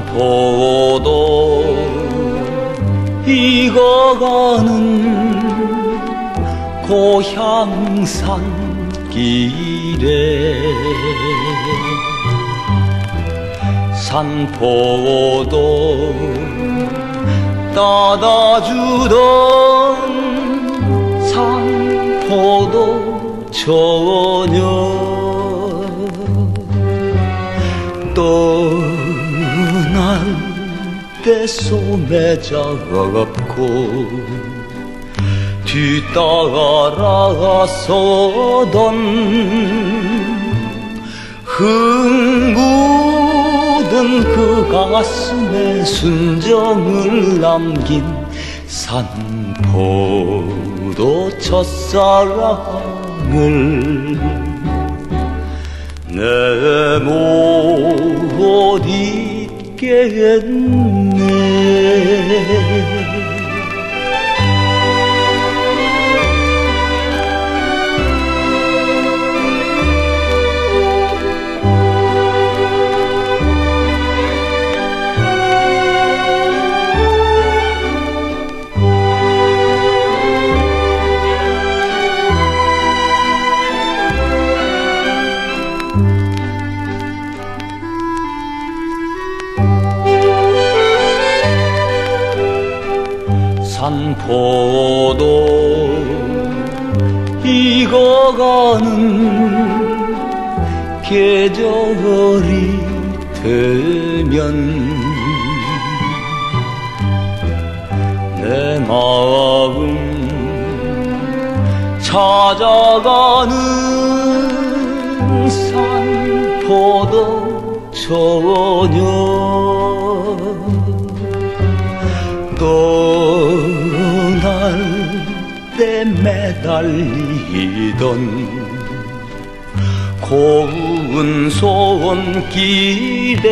산포도 익어가는 고향산길에 산포도 따다주던 산포도 처녀 떠날 때 소매 잡고 뒤따라서던 흙 묻은 그 가슴에 순정을 남긴 산포도 첫사랑을 내 못 잊겠네. 산포도 익어가는 계절이 되면 내 마음 찾아가는 산포도 처녀 떠날 때 매달리던 고운 손길에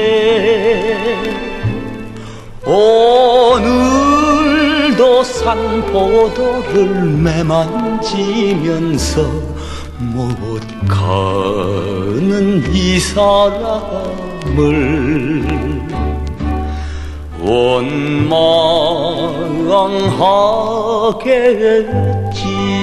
오늘도 산포도를 매만지면서 못 가는 이 사람을 원망하겠지.